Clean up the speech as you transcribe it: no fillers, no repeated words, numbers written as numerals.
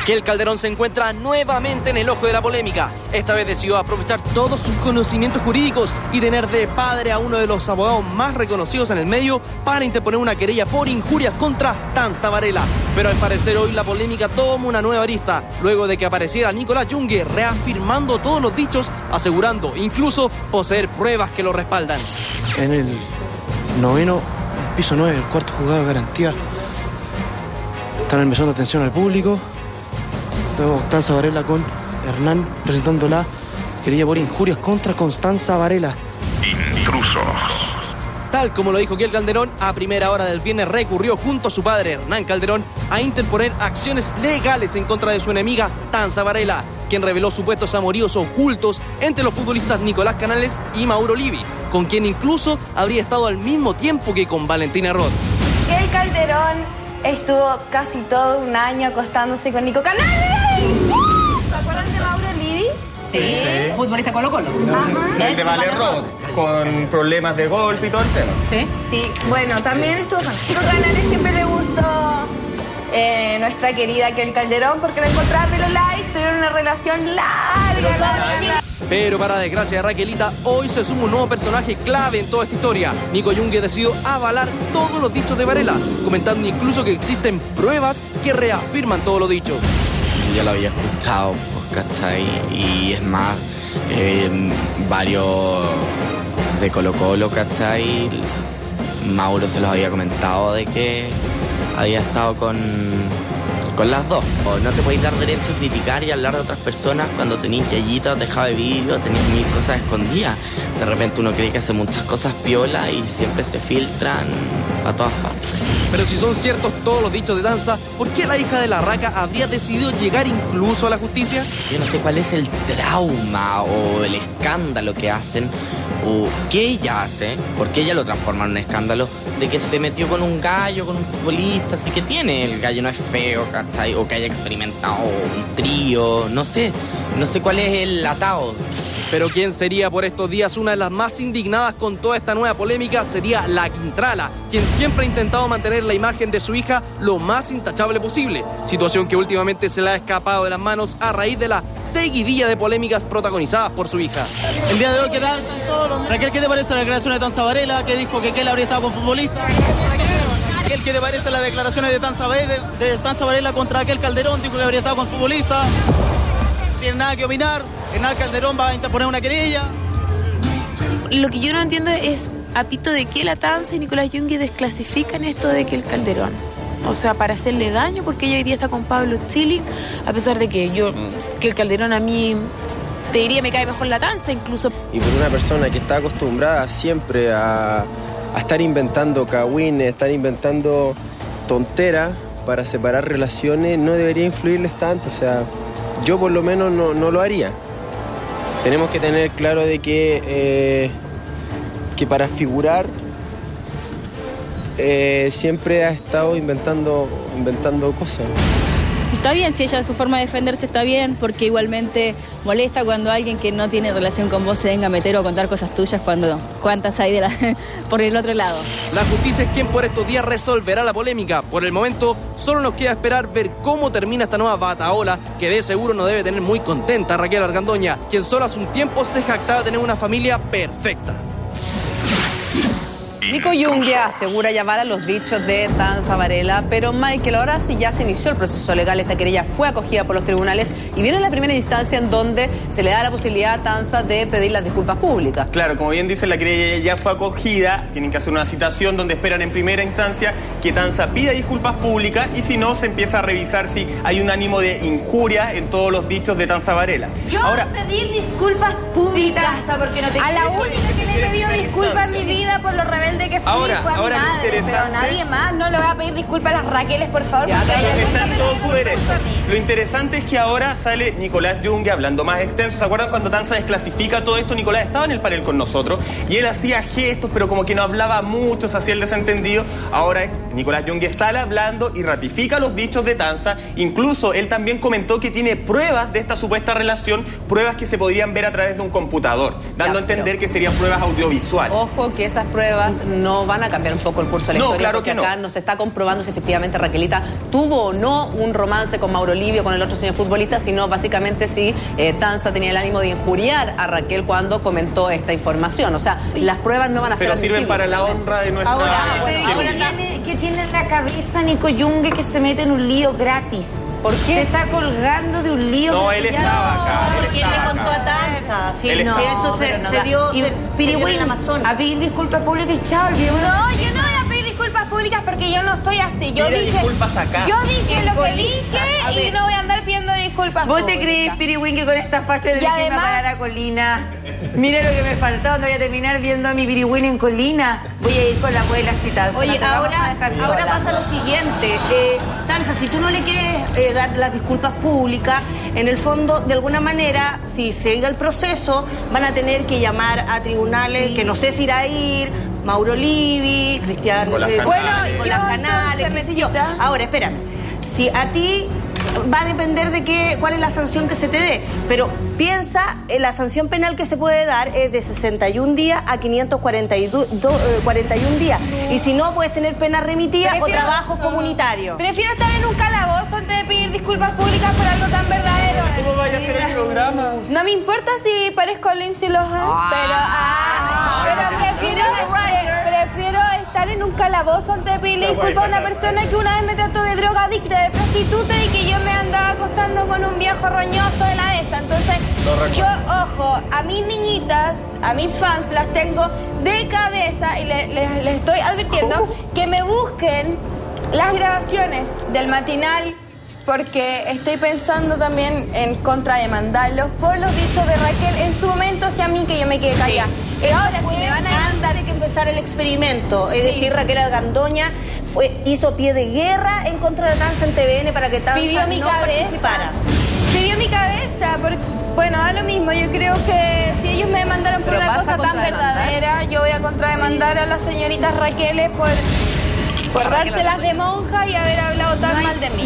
Kiel Calderón se encuentra nuevamente en el ojo de la polémica. Esta vez decidió aprovechar todos sus conocimientos jurídicos y tener de padre a uno de los abogados más reconocidos en el medio para interponer una querella por injurias contra Tanza Varela. Pero al parecer hoy la polémica toma una nueva arista, luego de que apareciera Nicolás Junge reafirmando todos los dichos, asegurando incluso poseer pruebas que lo respaldan. En el noveno, piso 9, el cuarto juzgado de garantía, está en el mesón de atención al público. Vemos Tanza Varela con Hernán presentando la querella por injurias contra Constanza Varela. Intrusos. Tal como lo dijo Kiel Calderón, a primera hora del viernes recurrió junto a su padre Hernán Calderón a interponer acciones legales en contra de su enemiga Tanza Varela, quien reveló supuestos amoríos ocultos entre los futbolistas Nicolás Canales y Mauro Livi, con quien incluso habría estado al mismo tiempo que con Valentina Roth. Kiel Calderón estuvo casi todo un año acostándose con Nico Canales. ¿Se acuerdan de Mauro Livi? Sí, futbolista Colo-Colo. Ajá. El de Valerrot, con problemas de golpe y todo el tema. Sí. Sí, bueno, también estuvo con Nico Canales. Siempre le gustó nuestra querida Kiel Calderón porque la encontraba pelo light, tuvieron una relación larga. Pero para desgracia de Raquelita, hoy se suma un nuevo personaje clave en toda esta historia. Nico Junge decidió avalar todos los dichos de Varela, comentando incluso que existen pruebas que reafirman todo lo dicho. Ya lo había escuchado, pues, ¿cachai? Y es más, varios de Colo-Colo, ¿cachai? Mauro se los había comentado de que había estado con las dos. No te podéis dar derecho a criticar y hablar de otras personas cuando tenéis yayitas, dejado de vídeo, tenéis mil cosas escondidas. De repente uno cree que hace muchas cosas piola y siempre se filtran a todas partes. Pero si son ciertos todos los dichos de Tanza, ¿por qué la hija de la Raca habría decidido llegar incluso a la justicia? Yo no sé cuál es el trauma o el escándalo que hacen o qué ella hace, porque ella lo transforma en un escándalo de que se metió con un gallo, con un futbolista, así que tiene, el gallo no es feo, ¿cachai? O que haya experimentado un trío, no sé cuál es el atado. Pero quien sería por estos días una de las más indignadas con toda esta nueva polémica sería la Quintrala, quien siempre ha intentado mantener la imagen de su hija lo más intachable posible, situación que últimamente se le ha escapado de las manos a raíz de la seguidilla de polémicas protagonizadas por su hija. El día de hoy, ¿qué tal? Raquel, ¿qué te parece la declaración de Tanza Varela, que dijo que él habría estado con futbolistas? Raquel, ¿qué te parece las declaraciones de Tanza Varela contra Kiel Calderón? Dijo que habría estado con futbolistas. ¿No tiene nada que opinar? Hernán Calderón va a interponer una querella. Lo que yo no entiendo es a pito de qué la Tanza y Nicolás Junge desclasifican esto de Kiel Calderón. O sea, para hacerle daño, porque ella hoy día está con Pablo Chilik, a pesar de que Kiel Calderón a mí, te diría, me cae mejor la Tanza incluso. Y por una persona que está acostumbrada siempre a estar inventando cagüines, estar inventando tonteras para separar relaciones, no debería influirles tanto. O sea, yo por lo menos no lo haría. Tenemos que tener claro de que para figurar siempre ha estado inventando cosas. Está bien, si ella su forma de defenderse está bien, porque igualmente molesta cuando alguien que no tiene relación con vos se venga a meter o a contar cosas tuyas cuando cuántas hay por el otro lado. La justicia es quien por estos días resolverá la polémica. Por el momento, solo nos queda esperar ver cómo termina esta nueva batahola, que de seguro no debe tener muy contenta a Raquel Argandoña, quien solo hace un tiempo se jactaba de tener una familia perfecta. Nico Junge asegura llamar a los dichos de Tanza Varela, pero Michael, ahora sí ya se inició el proceso legal. Esta querella fue acogida por los tribunales y viene la primera instancia en donde se le da la posibilidad a Tanza de pedir las disculpas públicas. Claro, como bien dice, la querella ya fue acogida. Tienen que hacer una citación donde esperan en primera instancia que Tanza pida disculpas públicas y si no, se empieza a revisar si hay un ánimo de injuria en todos los dichos de Tanza Varela. Yo pedir disculpas públicas. Sí, Tanza, porque no te a la única que le he pedido disculpas en mi vida por lo rebelde que fui fue a mi madre, pero nadie más. No le voy a pedir disculpas a las Raqueles, por favor. Ya, está en todo su derecho. Lo interesante es que ahora sale Nicolás Junge hablando más extenso. ¿Se acuerdan cuando Tanza desclasifica todo esto? Nicolás estaba en el panel con nosotros y él hacía gestos, pero como que no hablaba mucho, se hacía el desentendido. Ahora Nicolás Yungue sale hablando y ratifica los dichos de Tanza. Incluso él también comentó que tiene pruebas de esta supuesta relación, pruebas que se podrían ver a través de un computador, dando a entender que serían pruebas audiovisuales. Ojo que esas pruebas no van a cambiar un poco el curso de la historia, claro porque que no. acá no se está comprobando si efectivamente Raquelita tuvo o no un romance con Mauro Livio, con el otro señor futbolista, sino básicamente si Tanza tenía el ánimo de injuriar a Raquel cuando comentó esta información. O sea, las pruebas no van a ser Pero sirven para la honra de nuestra... Ahora, ¿qué tiene en la cabeza Nico Yungue que se mete en un lío gratis? ¿Por qué? Se está colgando de un lío. No, él estaba acá. ¿Quién le contó a Tanza? Sí, Él no, estaba. esto se dio en el Amazonas. A pedir disculpas públicas y chao. No, yo no voy a pedir disculpas públicas porque yo no soy así. Yo Pide dije disculpas acá. Yo dije lo que dije y no voy a andar pidiendo disculpas ¿Vos públicas. te crees, Piriwin, que con esta facha de que me va a parar a Colina? Mira lo que me faltó, no voy a terminar viendo a mi Piriwin en Colina. Voy a ir con la abuela a citar. Oye, ahora pasa lo siguiente. Tanza, si tú no le quieres dar las disculpas públicas, en el fondo, de alguna manera, si sigue el proceso, van a tener que llamar a tribunales, que no sé si irá a ir, Mauro Livi, Cristiano, Nicolás Canales, qué sé yo. Ahora, espera, si a ti va a depender de cuál es la sanción que se te dé, pero piensa, la sanción penal que se puede dar es de 61 días a 541 días, y si no, puedes tener pena remitida o trabajo comunitario. Prefiero estar en un calabozo antes de pedir disculpas públicas por algo tan verdadero. ¿Cómo vaya a hacer el programa? No me importa si parezco Lindsay Lohan, pero prefiero estar en un calabozo antes de pedirle disculpas a una persona que una vez me trató de drogadicta, de prostituta y que yo me andaba acostando con un viejo roñoso de la de esa. Entonces, yo, ojo, a mis niñitas, a mis fans las tengo de cabeza y les estoy advirtiendo que me busquen las grabaciones del matinal, porque estoy pensando también en contrademandarlos por los dichos de Raquel en su momento hacia mí, que yo me quedé callada. Pero ahora si me van a demandar... Antes de que empezar el experimento, es decir, Raquel Argandoña hizo pie de guerra en contra de Tanza en TVN para que Tanza participara. Pidió mi cabeza, porque, bueno, da lo mismo. Yo creo que si ellos me demandaron por una cosa tan verdadera, yo voy a contrademandar a las señoritas Raqueles por dárselas de monja y haber hablado tan mal de mí.